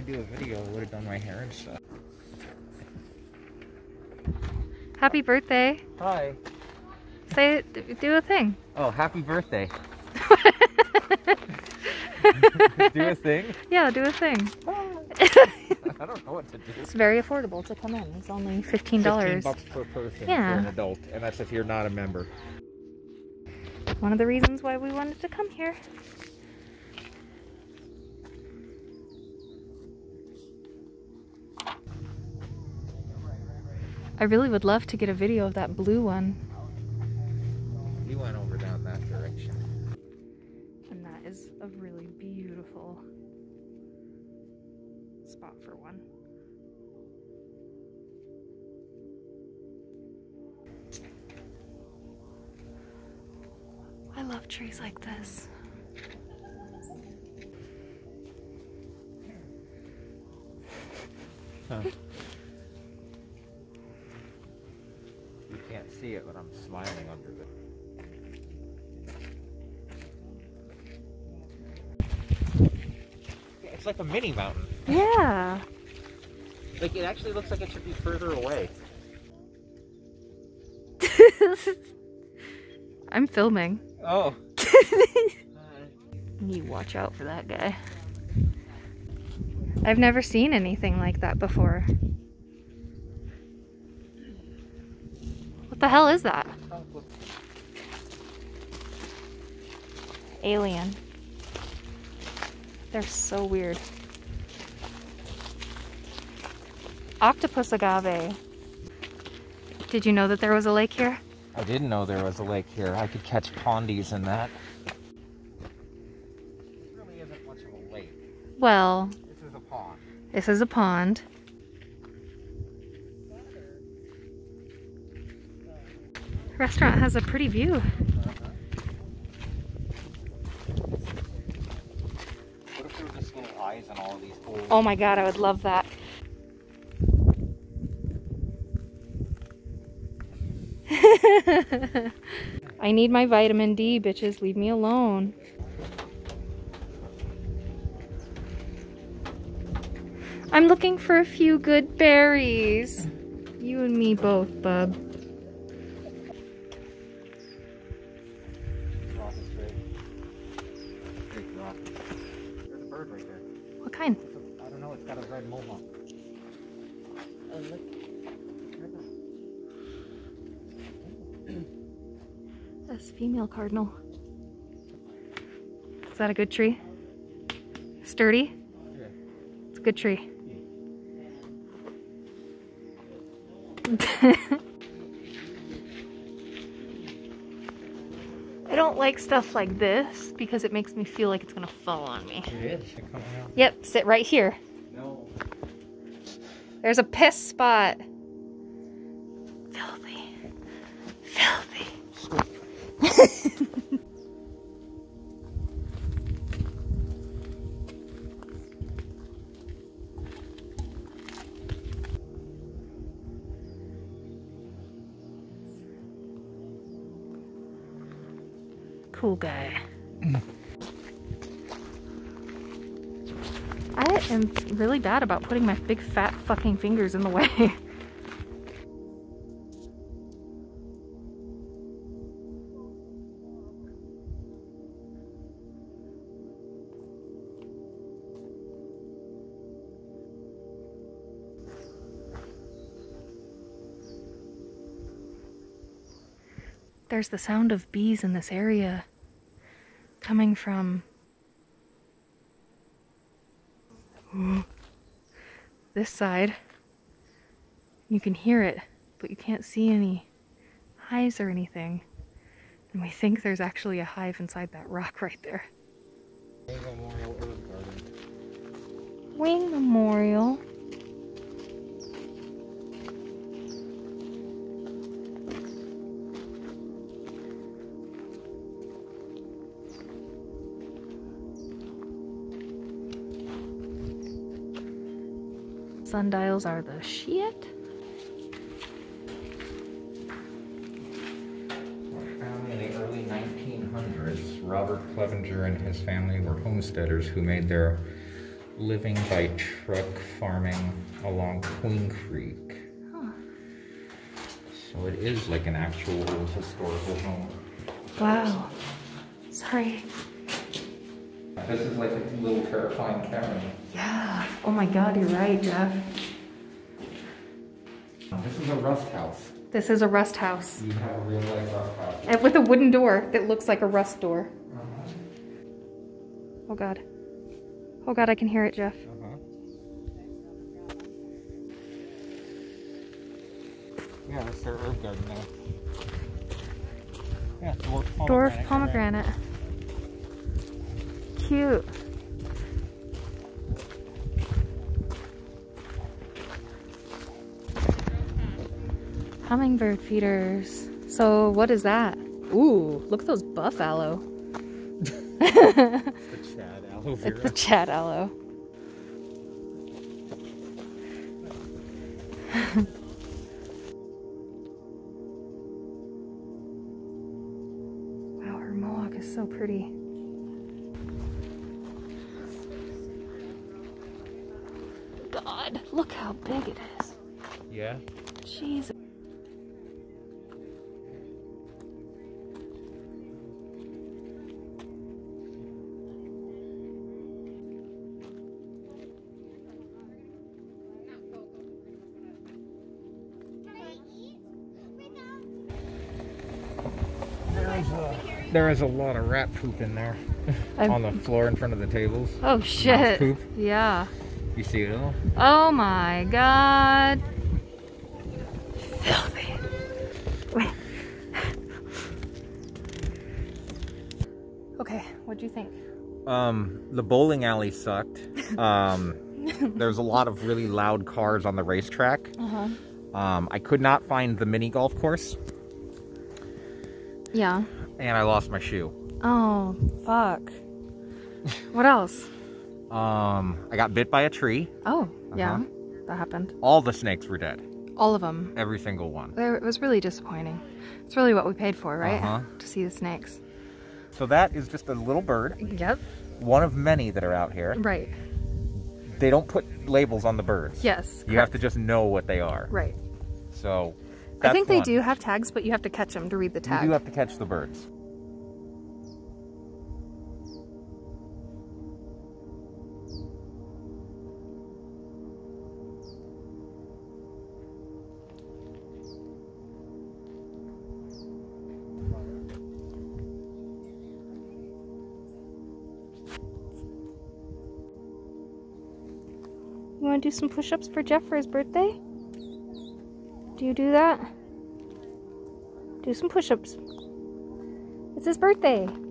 do a video, I would have done my hair and stuff. Happy birthday. Hi. Say it, do a thing. Oh, happy birthday. Do a thing? Yeah, do a thing. I don't know what to do. It's very affordable to come in. It's only $15. $15 per person Yeah. for an adult, and that's if you're not a member. One of the reasons why we wanted to come here. I really would love to get a video of that blue one. You went over down that direction. And that is a really beautiful spot for one. I love trees like this. Huh. You can't see it, but I'm smiling under it. It's like a mini mountain. Yeah. Like, it actually looks like it should be further away. I'm filming. Oh. You watch out for that guy. I've never seen anything like that before. What the hell is that? Alien. They're so weird. Octopus agave. Did you know that there was a lake here? I didn't know there was a lake here. I could catch pondies in that. This really isn't much of a lake. Well, This is a pond. this is a pond. Restaurant has a pretty view. What if there were just little eyes on all of these holes? Oh my god, I would love that. I need my vitamin D, bitches. Leave me alone. I'm looking for a few good berries. You and me both, bub. Rock is great. Great rock. There's a bird right there. What kind? I don't know, it's got a red mohawk. Oh, look. That's female cardinal. Is that a good tree? Sturdy? Yeah. It's a good tree. I don't like stuff like this because it makes me feel like it's gonna fall on me. It is. It's coming out. Yep, sit right here. No. There's a piss spot. Filthy. Filthy. Cool guy. I am really bad about putting my big fat fucking fingers in the way. There's the sound of bees in this area coming from this side. You can hear it, but you can't see any hives or anything. And we think there's actually a hive inside that rock right there. Wing Memorial Herb Garden. Wing Memorial. Sundials are the shit. Found in the early 1900s, Robert Clevenger and his family were homesteaders who made their living by truck farming along Queen Creek. Huh. So it is like an actual historical home. Wow. Sorry. This is like a little terrifying cabin. Yeah. Oh my God, you're right, Jeff. This is a rust house. This is a rust house. You have a real life rust house. And with a wooden door that looks like a rust door. Oh God. Oh God, I can hear it, Jeff. Yeah, that's their herb garden there. Yeah, Dwarf pomegranate. Cute. Hummingbird feeders. So what is that? Ooh, look at those buff aloe. The Chad aloe vera. It's the Chad aloe. Wow, her mohawk is so pretty. God, look how big it is. Yeah. Jeez. There is a lot of rat poop in there. On the floor in front of the tables. Oh shit. Poop. Yeah. You see it all? Oh my God. Filthy. Wait. Okay, what'd you think? The bowling alley sucked. There's a lot of really loud cars on the racetrack. I could not find the mini golf course. Yeah. And I lost my shoe. Oh, fuck. What else? I got bit by a tree. Oh, yeah. That happened. All the snakes were dead. All of them. Every single one. It was really disappointing. It's really what we paid for, right? Uh-huh. To see the snakes. So that is just a little bird. Yep. One of many that are out here. Right. They don't put labels on the birds. Yes. You have to just know what they are. Right. So I think they one. do have tags, but you have to catch them to read the tag. You do have to catch the birds. You want to do some push-ups for Jeff for his birthday? Do you do that? Do some push-ups. It's his birthday.